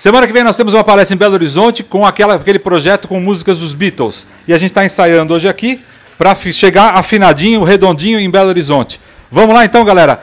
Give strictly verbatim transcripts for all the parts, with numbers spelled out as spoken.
Semana que vem nós temos uma palestra em Belo Horizonte com aquela, aquele projeto com músicas dos Beatles. E a gente está ensaiando hoje aqui para chegar afinadinho, redondinho em Belo Horizonte. Vamos lá então, galera?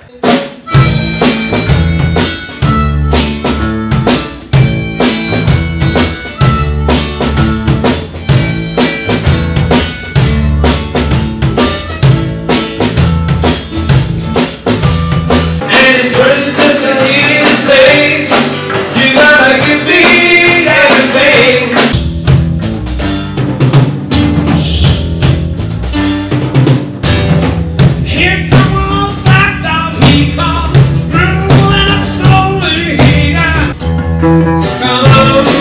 Come on.